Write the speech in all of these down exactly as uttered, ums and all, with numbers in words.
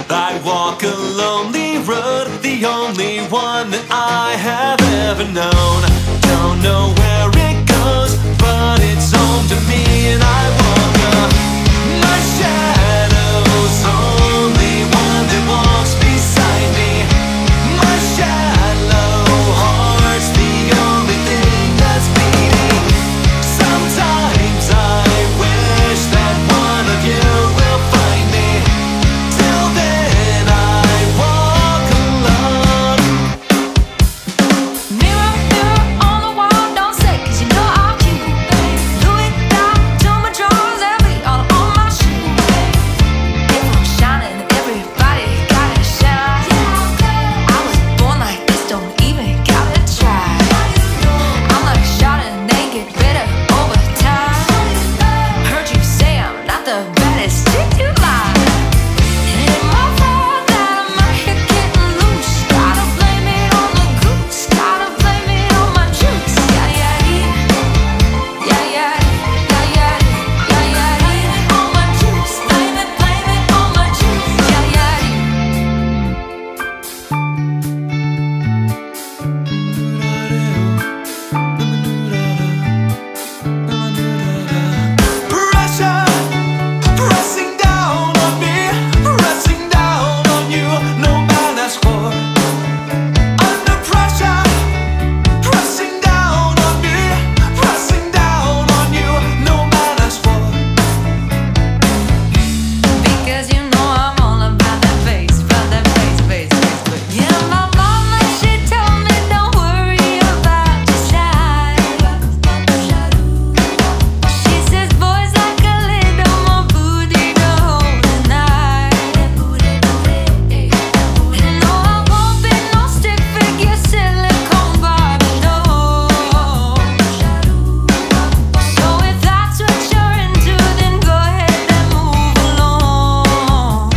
I walk a lonely road, the only one that I have ever known. Don't know where it goes, but it's home to me, and I walk up. My shadow's only one that walks beside me. My shallow heart's the only thing that's beating. Sometimes I wish that one of you will find me. Till then I walk alone. Mirror, mirror on the wall, don't say 'cause you know I'm cute, babe. Louis down to my drawers, every all on my shoe, babe. If I'm shining, everybody gotta shine. I was born like this, don't even gotta try. I'm like shining naked, better over time. Heard you say I'm not the baddest chick you like. It ain't my fault that I'm out here getting loose. Gotta blame it on the goose. Gotta blame it on my juice. Yeah, yeah, yeah, yeah, yeah, yeah, yeah, yeah, yeah. On my juice. Blame it, blame it on my juice. Yeah, yeah. Pressure pressing down on me, pressing down on you, no man asked for. Under pressure, pressing down on me, pressing down on you, no man asked for. Because you know I'm all about that bass, about that bass, bass, bass, bass. Yeah, my mama, she told me don't worry about your size. She says boys like a little more booty to hold tonight. And no, I won't be no stick figure, silicone Barbie, no. So if that's what you're into, then go ahead and move along.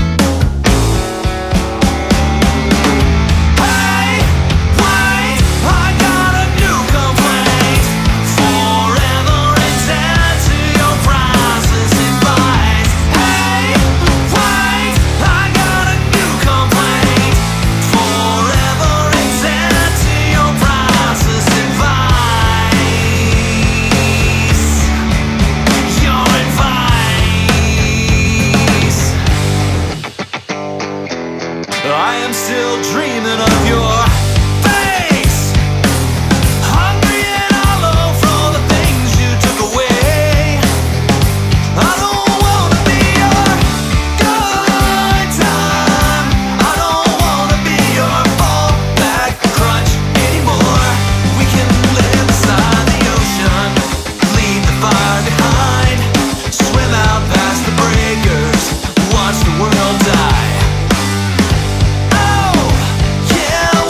Hey, wait, I got a new complaint. Forever attached to your prices and buys. Hey, wait, I got a new complaint. Forever attached to your prices and buys. Your advice. I am still dreaming of your face. Hungry and hollow for all the things you took away. I don't wanna be your good time. I don't wanna be your fallback crutch anymore. We can live beside the ocean, leave the fire behind, swim out past the breakers, watch the world die. Oh, yeah,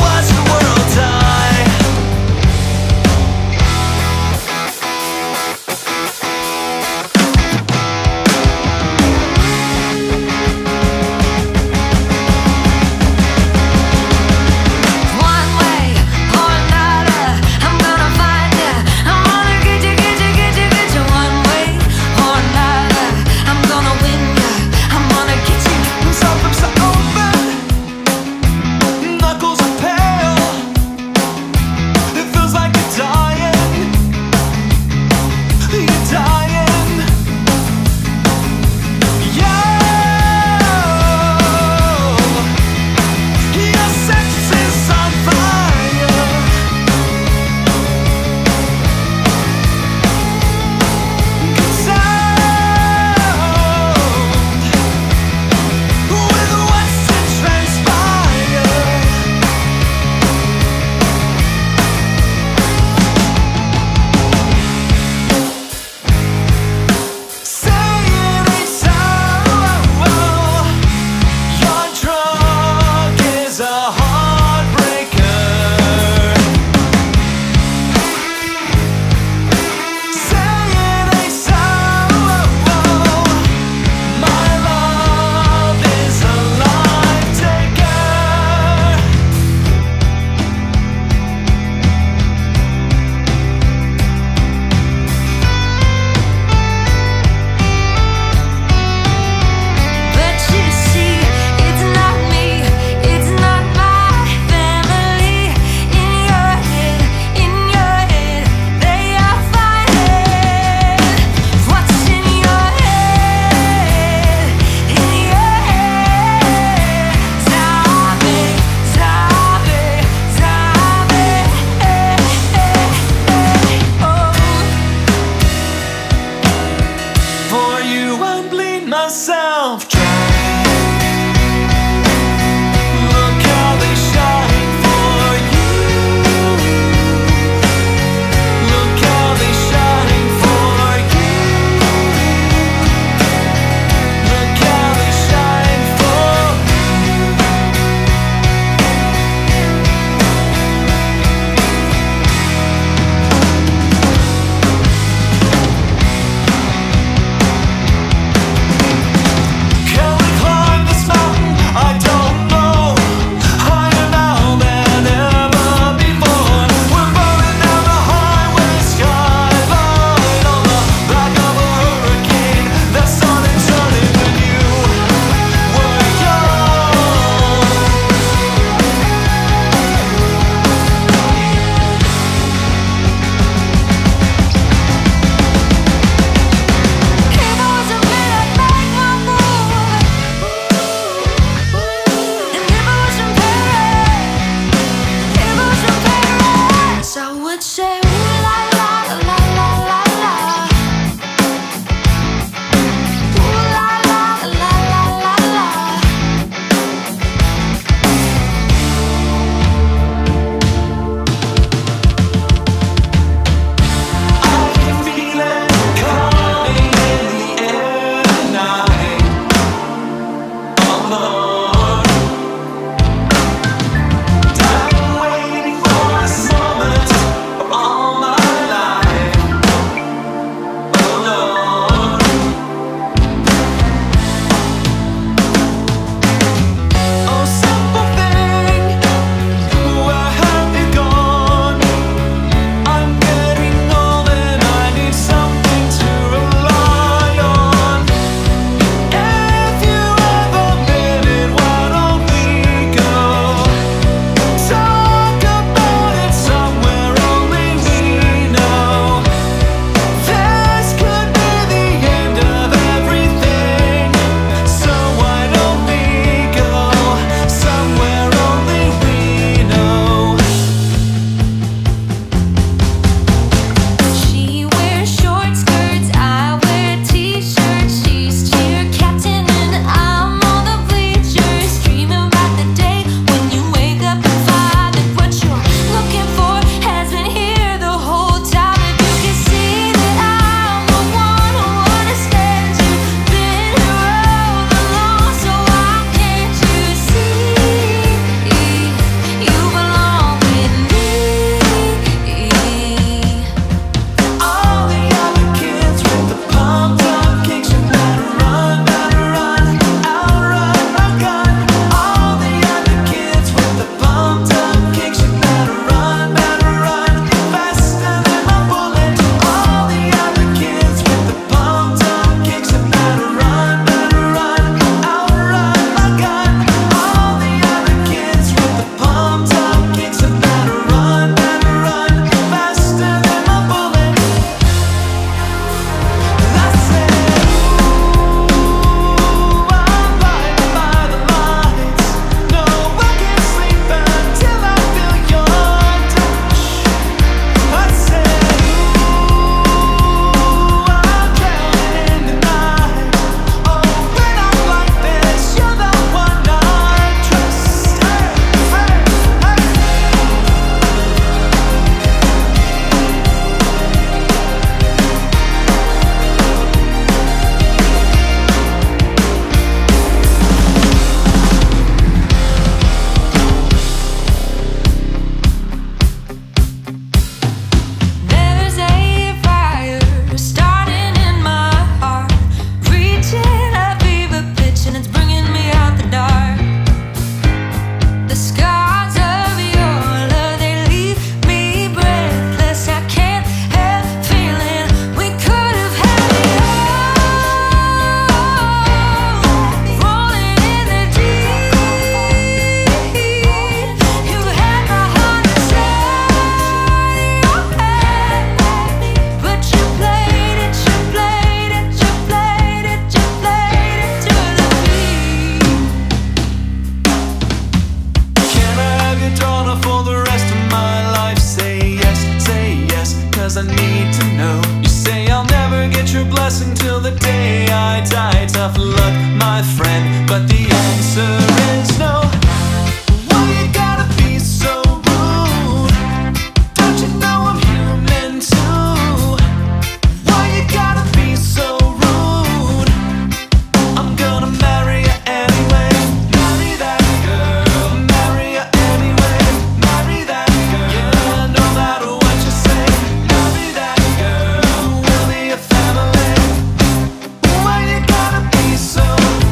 guessing till the day I die. Tough luck, my friend, but the answer is no. Why you gotta be so rude? Don't you know I'm human too? Why you gotta be so rude? I'm gonna marry you anyway. Marry that girl, marry you anyway. Marry that girl, yeah, no matter what you say. Marry that girl, we'll be a family. Why you gotta be so?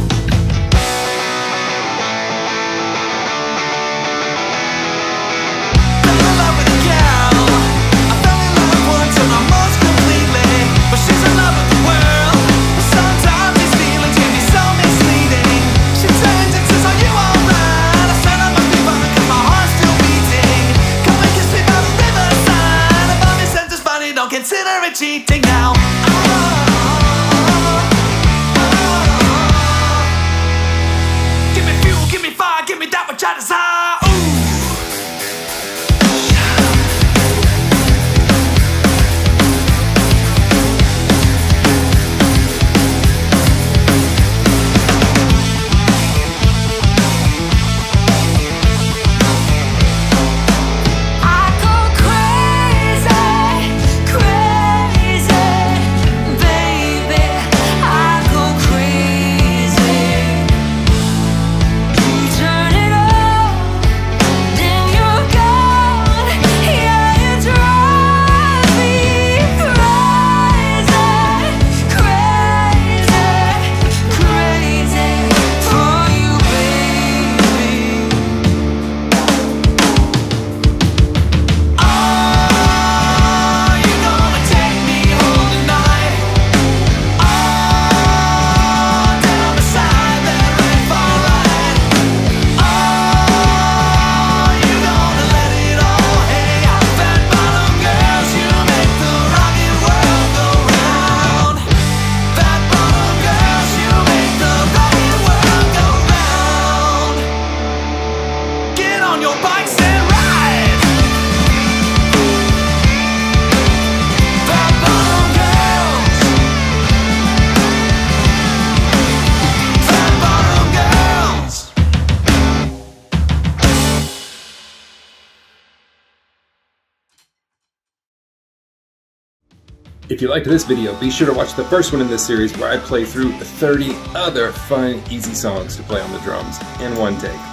Fell in love with a gal. I fell in love once and almost completely, but she's in love with the world. Sometimes these feelings can be so misleading. She turns and says, "Are you alright?" I said, "I must be fine 'cause my heart's still beating." Come and kiss me by the riverside. If I'm your sense is funny, don't consider it cheating now. Oh, oh, oh. Give me fuel, give me fire, give me that which I desire. Ooh. I go crazy, crazy, baby. I go crazy. You turn it on, then you're gone. Yeah, you drive me crazy, crazy, crazy for you, baby. Are you gonna take me home tonight? Oh, down beside that red bar light. Oh, you gonna let it all hang out? Fat bottom girls, you make the rocket world go round. Fat bottom girls, you make the rocket world go round. Get on your bikes and ride. Fat bottom girls. Fat bottom girls. If you liked this video, be sure to watch the first one in this series where I play through thirty other fun, easy songs to play on the drums in one take.